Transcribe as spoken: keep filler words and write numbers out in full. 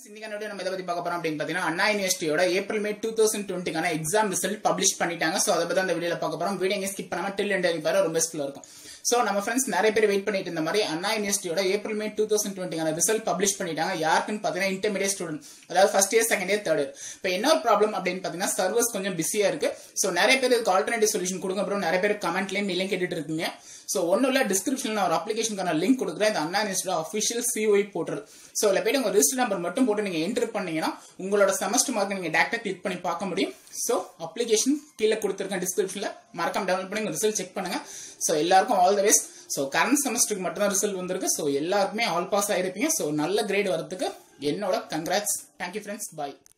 இன்னைக்கான வீடியோ நம்ம எதை பத்தி பார்க்க போறோம் அப்படின்னு பாத்தீங்கன்னா அண்ணா யூனிவர்சிட்டியோட ஏப்ரல் மே டூ தௌசண்ட் டுவெண்ட்டிக்கான எக்ஸாம் ரிசல்ட் பப்ளிஷ் பண்ணிட்டாங்க. சோ அதை பத்தி அந்த வீடியோல பார்க்க போறோம். வீடியோ எங்க ஸ்கிப் பண்ணாம டில் எண்ட் வரை ரொம்ப யூஸ்ஃபுல்லா இருக்கும். சோ நம்ம ஃப்ரெண்ட்ஸ் நிறைய பேர் வெயிட் பண்ணிட்டு இருந்த மாதிரி அண்ணா யூனிவர்சிட்டியோட ஏப்ரல் மே டூ தௌசண்ட் டுவெண்ட்டிக்கான ரிசல்ட் பப்ளிஷ் பண்ணிட்டாங்க. யாருக்குன்னு பாத்தீங்கன்னா இன்டர்மீடியட் ஸ்டூடெண்ட், அதாவது first year, second year, third year. இப்போ என்ன ஒரு ப்ராப்ளம் அப்படின்னு பாத்தீங்கன்னா சர்வர்ஸ் கொஞ்சம் பிஸியா இருக்கு. சோ நிறைய பேர் இதுக்கு ஆல்டர்னேட்டிவ் சொல்யூஷன் கொடுங்க ப்ரோ. நிறைய பேர் கமெண்ட்லயும் லிங்க் கேட்டுட்டு இருக்கீங்க. சோ ஒன்னும் இல்ல, டிஸ்கிரிப்ஷன்ல ஒரு அப்ளிகேஷனுக்கான லிங்க் கொடுக்குறேன். இந்த அண்ணா யூனிவர்சிட்டியோட அஃபிஷியல் சிஓஐ போர்ட்டல். சோ இதுல போயிட்டு உங்க ரிஜிஸ்டர் நம்பர் மட்டும் போட்டு நீங்க என்டர் பண்ணீங்கன்னா உங்களோட செமஸ்டர் மார்க் நீங்க டேரக்டா கிளிக் பண்ணி பார்க்க முடியும். சோ அப்ளிகேஷன் கீழே கொடுத்துருக்கேன் டிஸ்கிரிப்ஷன்ல, மறக்காம டவுன்லோட் பண்ணி உங்க ரிசல்ட் செக் பண்ணுங்க. சோ எல்லாருக்கும் all the best. So current செமஸ்டருக்கு மட்டும் தான் ரிசல்ட் வந்திருக்கு. சோ எல்லாருக்குமே ஆல் பாஸ் ஆயிருப்பீங்க. சோ நல்ல கிரேட் வரதுக்கு என்னோட கங்க்ராட்ஸ். தேங்க்யூ ஃப்ரெண்ட்ஸ், பாய்.